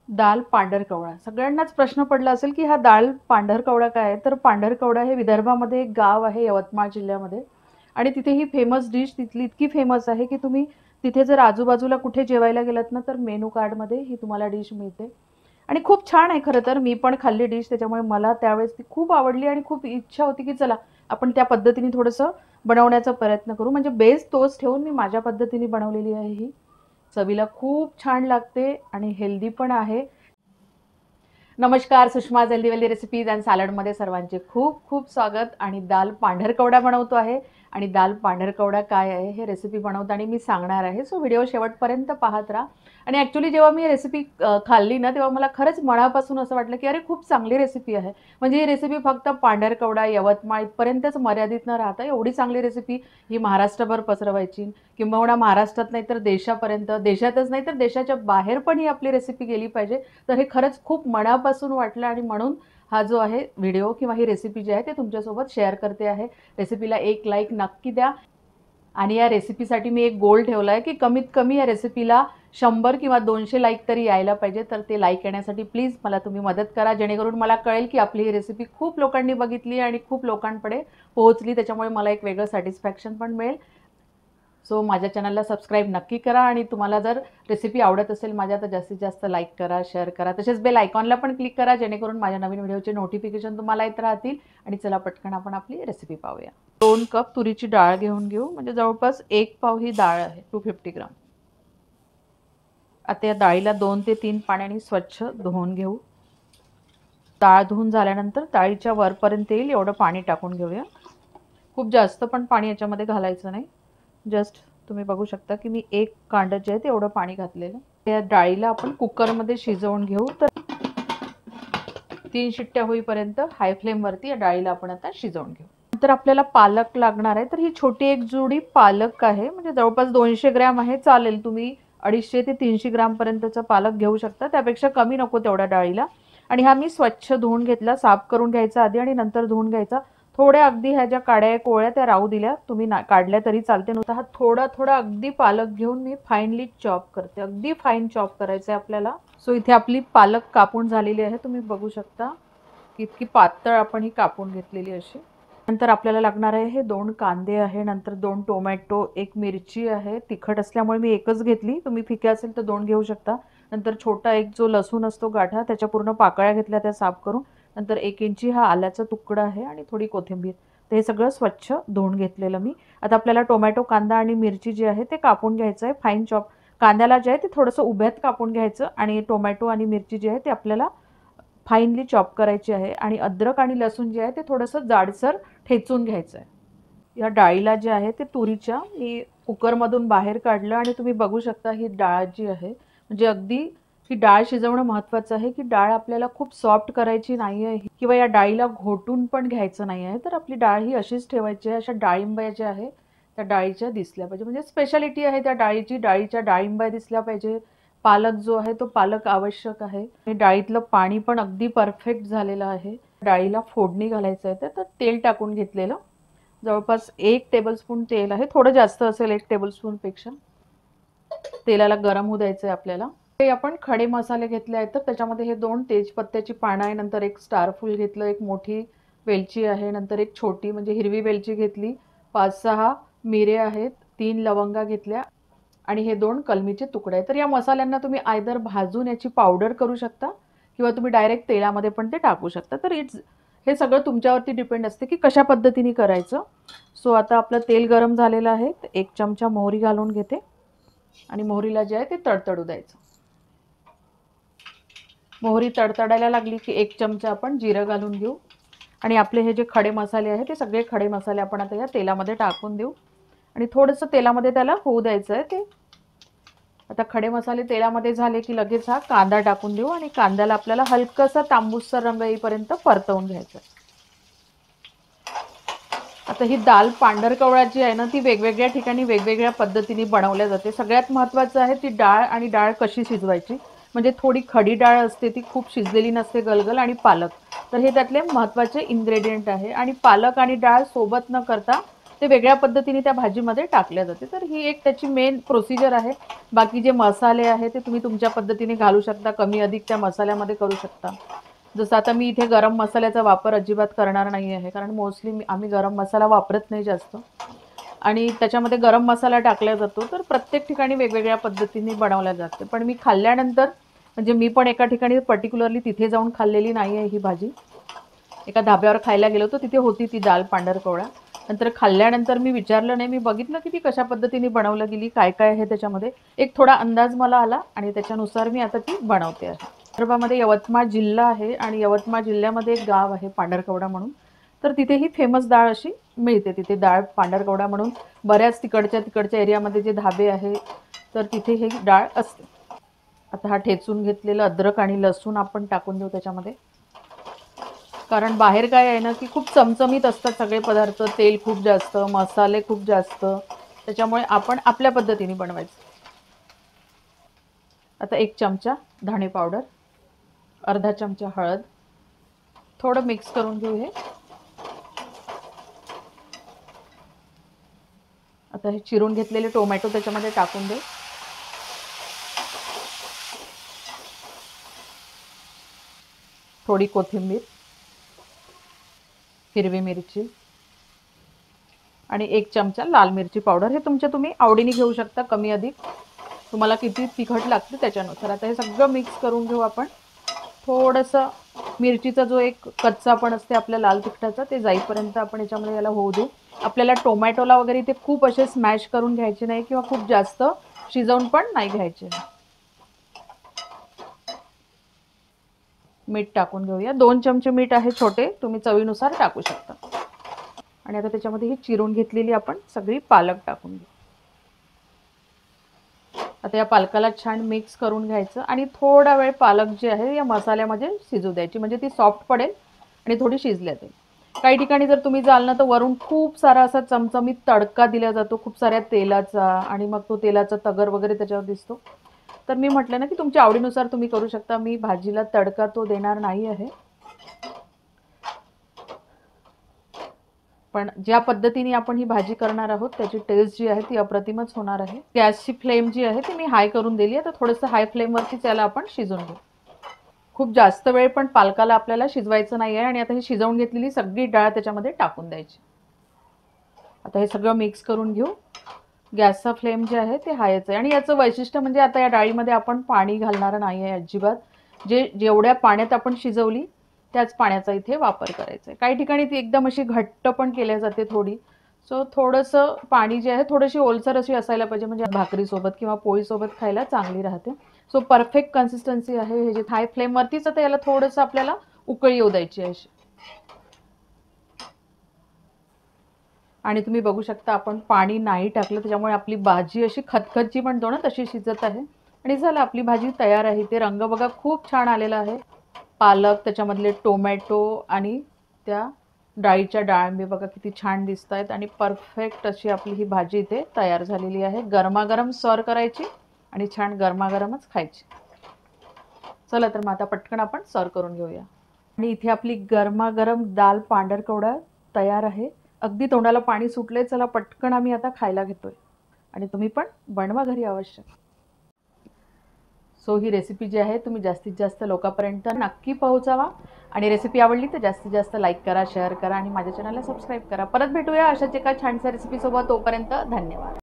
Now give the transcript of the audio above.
दाल पांढरकवडा. सगळ्यांनाच प्रश्न पडला असेल, की हा दाल पांढरकवडा काय आहे? तर पांढरकवडा हे विदर्भामध्ये एक गाव आहे यवतमाळ जिल्ह्यामध्ये आणि तिथे ही फेमस डिश तिथली इतकी फेमस आहे, की तुम्ही तिथे जर आजूबाजूला कुठे जेवायला गेलात ना, तर मेनू कार्डमध्ये ही तुम्हाला डिश मिळते आणि खूप छान आहे खरं तर. मी पण खाल्ली डिश त्याच्यामुळे मला त्यावेळेस ती खूप आवडली आणि खूप इच्छा होती, की चला आपण त्या पद्धतीने थोडंसं बनवण्याचा प्रयत्न करू. म्हणजे बेस तोच ठेवून मी माझ्या पद्धतीने बनवलेली आहे ही. चवीला खूप छान लागते आणि हेल्दी पण आहे. नमस्कार, सुषमा हेल्दी रेसिपीज अँड सॅलडमध्ये सर्वांचे खूप खूप स्वागत. आणि दाल पांढरकवडा बनवतो आहे आणि दाल पांढरकवडा काय आहे हे रेसिपी बनवताना मी सांगणार आहे. सो व्हिडिओ शेवटपर्यंत पाहत राहा. आणि ॲक्च्युली जेव्हा मी रेसिपी खाल्ली ना, तेव्हा मला खरंच मनापासून असं वाटलं, की अरे खूप चांगली रेसिपी आहे. म्हणजे ही रेसिपी फक्त पांढरकवडा, यवतमाळ इथपर्यंतच मर्यादित न राहता एवढी चांगली रेसिपी ही महाराष्ट्रभर पसरवायची, किंबहुना महाराष्ट्रात नाही तर देशापर्यंत, देशातच नाही तर देशाच्या बाहेर पण ही आपली रेसिपी गेली पाहिजे. तर हे खरंच खूप मनापासून वाटलं आणि म्हणून हा जो आहे व्हिडिओ किंवा ही रेसिपी जी आहे ते तुमच्यासोबत शेअर करते आहे. रेसिपीला एक लाईक नक्की द्या. आणि या रेसिपीसाठी मी एक गोल ठेवला आहे, की कमीत कमी या रेसिपीला 100 किंवा 200 लाईक तरी यायला पाहिजे. तर ते लाईक येण्यासाठी प्लीज मला तुम्ही मदत करा, जेणेकरून मला कळेल की आपली ही रेसिपी खूप लोकांनी बघितली आणि खूप लोकांकडे पोहोचली. त्याच्यामुळे मला एक वेगळं सॅटिस्फॅक्शन पण मिळेल. सो माझ्या चॅनलला सबस्क्राईब नक्की करा आणि तुम्हाला जर रेसिपी आवडत असेल माझ्या तर जास्तीत जास्त लाईक करा, शेअर करा. तसेच बेल आयकॉनला पण क्लिक करा, जेणेकरून माझ्या नवीन व्हिडिओचे नोटिफिकेशन तुम्हाला येत राहतील. आणि चला पटकन आपण आपली रेसिपी पाहूया. 2 कप तुरीची डाळ घेऊन घेऊ, म्हणजे जवळपास 1 पाव ही डाळ आहे, 250 ग्राम. आता या डाळीला 2 ते 3 पाण्याने स्वच्छ धुवून घेऊ. डाळ धुवून झाल्यानंतर डाळीच्या वरपर्यंत येईल एवढं पाणी टाकून घेऊया. खूप जास्त पण पाणी याच्यामध्ये घालायचं नाही. जस्ट तुम्ही बघू शकता की मी 1 कांड जे आहे तेवढं पाणी घातलेलं. या डाळीला आपण कुकरमध्ये शिजवून घेऊ. तर 3 शिट्ट्या होईपर्यंत हाय फ्लेमवरती या डाळीला आपण आता शिजवून घेऊ. नंतर आपल्याला पालक लागणार आहे. तर ही छोटी एक जुडी पालक आहे, म्हणजे जवळपास 200 ग्रॅम आहे. चालेल, तुम्ही 250 ते 300 ग्रॅम पर्यंतचा पालक घेऊ शकता, त्यापेक्षा कमी नको तेवढ्या डाळीला. आणि हा मी स्वच्छ धुवून घेतला, साफ करून घ्यायचा आधी आणि नंतर धुवून घ्यायचा. थोड्या अगदी ह्या ज्या काड्या कोवळ्या त्या राहू दिल्या, तुम्ही काढल्या तरी चालते. नुसता हा थोडा थोडा अगदी पालक घेऊन मी फाईनली चॉप करते. अगदी फाईन चॉप करायचं आहे आपल्याला. सो इथे आपली पालक कापून झालेली आहे, तुम्ही बघू शकता की इतकी पातळ आपण ही कापून घेतलेली अशी. नंतर आपल्याला लागणार आहे हे 2 कांदे आहे, नंतर 2 टोमॅटो, 1 मिरची आहे. तिखट असल्यामुळे मी एकच घेतली, तुम्ही फिके असेल तर 2 घेऊ शकता. नंतर छोटा एक जो लसूण असतो गाठा, त्याच्या पूर्ण पाकळ्या घेतल्या त्या साफ करून. नंतर 1 इंची हा आल्याचा तुकडा आहे आणि थोडी कोथिंबीर. तर हे सगळं स्वच्छ धुवून घेतलेलं मी. आता आपल्याला टोमॅटो, कांदा आणि मिरची जी आहे ते कापून घ्यायचं आहे फाईन चॉप. कांद्याला जे आहे ते थोडंसं उभ्यात कापून घ्यायचं आणि टोमॅटो आणि मिरची जी आहे ते आपल्याला फाईनली चॉप करायची आहे. आणि अद्रक आणि लसूण जे आहे ते थोडंसं जाडसर ठेचून घ्यायचं आहे. या डाळीला जे आहे ते तुरीच्या मी कुकरमधून बाहेर काढलं आणि तुम्ही बघू शकता ही डाळ जी आहे, म्हणजे अगदी ही डाळ शिजवणं महत्त्वाचं आहे, की डाळ आपल्याला खूप सॉफ्ट करायची नाही आहे किंवा या डाळीला घोटून पण घ्यायचं नाही आहे. तर आपली डाळ ही अशीच ठेवायची आहे. अशा डाळिंब्या ज्या आहे त्या डाळीच्या दिसल्या पाहिजे, म्हणजे स्पेशालिटी आहे त्या डाळीची. डाळीच्या डाळिंब्या दिसल्या पाहिजे. पालक जो आहे तो पालक आवश्यक आहे. आणि डाळीतलं पाणी पण अगदी परफेक्ट झालेलं आहे. डाळीला फोडणी घालायचं आहे तर तेल टाकून घेतलेलं, जवळपास 1 टेबलस्पून तेल आहे. थोडं जास्त असेल 1 टेबलस्पूनपेक्षा. तेलाला गरम होऊ द्यायचं आहे आपल्याला. हे आपण खडे मसाले घेतले आहेत, तर त्याच्यामध्ये हे 2 तेजपत्त्याची पानं आहे, नंतर 1 स्टार फूल घेतलं, 1 मोठी वेलची आहे, नंतर 1 छोटी म्हणजे हिरवी वेलची घेतली, 5-6 मिरे आहेत, 3 लवंगा घेतल्या आणि हे 2 कलमीचे तुकडे आहेत. तर या मसाल्यांना तुम्ही आयदर भाजून याची पावडर करू शकता किंवा तुम्ही डायरेक्ट तेलामध्ये पण ते टाकू शकता. तर हे सगळं तुमच्यावरती डिपेंड असते की कशा पद्धतीने करायचं. सो आता आपलं तेल गरम झालेलं आहे. 1 चमचा मोहरी घालून घेते आणि मोहरीला जे आहे ते तडतडू द्यायचं. मोहरी तडतडायला लागली की 1 चमचा आपण जिरं घालून घेऊ आणि आपले हे जे खडे मसाले आहेत ते सगळे खडे मसाले आपण आता या तेलामध्ये टाकून देऊ आणि थोडंसं तेलामध्ये त्याला होऊ द्यायचं आहे ते. आता खडे मसाले तेलामध्ये झाले की लगेच हा कांदा टाकून देऊ आणि कांद्याला आपल्याला हलकासा तांबूसर रंग येईपर्यंत परतवून घ्यायचं. आता ही दाल पांढरकवडा जी आहे ना ती वेगवेगळ्या ठिकाणी वेगवेगळ्या पद्धतीने बनवल्या जाते. सगळ्यात महत्त्वाचं आहे ती डाळ आणि डाळ कशी शिजवायची. म्हणजे थोडी खडी डाळ असते, ती खूप शिजलेली नसते गलगल, आणि पालक. तर हे त्यातले महत्त्वाचे इन्ग्रेडियंट आहे. आणि पालक आणि डाळ सोबत न करता ते वेगळ्या पद्धतीने त्या भाजीमध्ये टाकल्या जाते. तर ही एक त्याची मेन प्रोसिजर आहे. बाकी जे मसाले आहे ते तुम्ही तुमच्या पद्धतीने घालू शकता, कमी अधिक त्या मसाल्यामध्ये करू शकता. जसं आता मी इथे गरम मसाल्याचा वापर अजिबात करणार नाही आहे, कारण मोस्टली आम्ही गरम मसाला वापरत नाही जास्त आणि त्याच्यामध्ये गरम मसाला टाकला जातो. तर प्रत्येक ठिकाणी वेगवेगळ्या पद्धतीने बनवल्या जाते. पण मी खाल्ल्यानंतर म्हणजे मी पण एका ठिकाणी पर्टिक्युलरली तिथे जाऊन खाल्लेली नाही आहे ही भाजी. एका धाब्यावर खायला गेलो होतो, तिथे होती ती दाल पांढरकवडा. नंतर खाल्ल्यानंतर मी विचारलं नाही, मी बघितलं की ती कशा पद्धतीने बनवलं गेली, काय-काय आहे त्याच्यामध्ये. एक थोडा अंदाज मला आला आणि त्याच्यानुसार मी आता ती बनवते आहे. विदर्भामध्ये यवतमाळ जिल्हा आहे आणि यवतमाळ जिल्ह्यामध्ये एक गाव आहे पांढरकवडा म्हणून. तर तिथे ही फेमस डाळ अशी मिळते. तिथे डाळ पांढरकवडा म्हणून बऱ्याच तिकडच्या एरियामध्ये जे धाबे आहे, तर तिथे ही डाळ असते. आता हा ठेचून घेतलेलं अद्रक आणि लसूण आपण टाकून देऊ त्याच्यामध्ये. कारण बाहेर काय आहे ना, की खूप चमचमीत असतात सगळे पदार्थ, तेल खूप जास्त, मसाले खूप जास्त, त्याच्यामुळे आपण आपल्या पद्धतीने बनवायचं. आता 1 चमचा धणे पावडर, अर्धा चमचा हळद, थोडं मिक्स करून घेऊ हे. आता हे चिरून घेतलेले टोमॅटो त्याच्यामध्ये टाकून देऊ. थोडी कोथिंबीर, हिरवी मिरची आणि 1 चमचा लाल मिरची पावडर. हे तुम्ही आवडीने घेऊ शकता, कमी अधिक. तुम्हाला किती तिखट लागते त्याच्यानुसार. आता हे सगळं मिक्स करून घेऊ आपण. थोडंसं मिरचीचा जो एक कच्चापण असते आपल्या लाल तिखटाचा ते जाईपर्यंत आपण याच्यामध्ये याला होऊ देऊ. आपल्याला टोमॅटोला वगैरे इथे खूप असे स्मॅश करून घ्यायचे नाही किंवा खूप जास्त शिजवून पण नाही घ्यायचे. मीठ टाकून घेऊया. 2 चमचे मीठ आहे छोटे, तुम्ही चवीनुसार टाकू शकता. आणि आता त्याच्यामध्ये ही चिरून घेतलेली आपण सगळी पालक टाकून घेऊ. आता या पालकाला छान मिक्स करून घ्यायचं आणि थोडा वेळ पालक जी आहे या मसाल्यामध्ये शिजू द्यायची, म्हणजे ती सॉफ्ट पडेल आणि थोडी शिजल्यात जाईल. काही ठिकाणी जर तुम्ही जाल ना, तर वरून खूप सारा असा चमचमीत तडका दिला जातो खूप साऱ्या तेलाचा आणि मग तो तेलाचा तगर वगैरे त्याच्यावर दिसतो. तर मी म्हटलं ना, की तुमच्या आवडीनुसार तुम्ही करू शकता. मी भाजीला तडका तो देणार नाही आहे. पण ज्या पद्धतीने आपण ही भाजी करणार आहोत त्याची टेस्ट जी आहे ती अप्रतिमच होणार आहे. गॅसची फ्लेम जी आहे ती मी हाय करून दिली आहे. तर थोडंसं हाय फ्लेमवरती त्याला आपण शिजवून घेऊ. खूप जास्त वेळ पण पालकाला आपल्याला शिजवायचं नाही आहे. आणि आता ही शिजवून घेतलेली सगळी डाळ त्याच्यामध्ये टाकून द्यायची. आता हे सगळं मिक्स करून घेऊ. गॅसचा फ्लेम जे आहे ते हायच आहे. आणि याचं वैशिष्ट्य म्हणजे आता या डाळीमध्ये आपण पाणी घालणार नाही आहे अजिबात. जेवढ्या पाण्यात आपण शिजवली त्याच पाण्याचा इथे वापर करायचा आहे. काही ठिकाणी ती एकदम अशी घट्ट पण केल्या जाते थोडी. सो थोडंसं पाणी जे आहे थोडीशी ओलसर अशी असायला पाहिजे, म्हणजे भाकरीसोबत किंवा पोळीसोबत खायला चांगली राहते. सो परफेक्ट कन्सिस्टन्सी आहे हे जे हाय फ्लेमवरतीच. आता याला थोडंसं आपल्याला उकळी येऊ द्यायची आहे अशी. आणि तुम्ही बघू शकता आपण पाणी नाही टाकलं, त्याच्यामुळे आपली भाजी अशी खतखत जी म्हणतो ना तशी शिजत आहे. आणि झालं, आपली भाजी तयार आहे. ते रंग बघा खूप छान आलेला आहे. पालक, त्याच्यामधले टोमॅटो आणि त्या डाळीच्या डाळिंबी बघा किती छान दिसत आहेत. आणि परफेक्ट अशी आपली ही भाजी इथे तयार झालेली आहे. गरमागरम सर्व करायची आणि छान गरमागरमच खायची. चला तर मग आता पटकन आपण सर्व करून घेऊया. आणि इथे आपली गरमागरम दाल पांढरकवडा तयार आहे. अगदी तोंडाला पाणी सुटले. चला पटकन आम्ही आता खायला घेतोय. आणि तुम्ही पण बनवा घरी अवश्य. सो ही रेसिपी जी आहे तुम्ही जास्तीत जास्त लोकांपर्यंत नक्की पोहोचवा. आणि रेसिपी आवडली तर जास्तीत जास्त लाईक करा, शेअर करा आणि माझ्या चॅनलला सबस्क्राईब करा. परत भेटूया अशाच एका छानशा रेसिपीसोबत. तोपर्यंत धन्यवाद.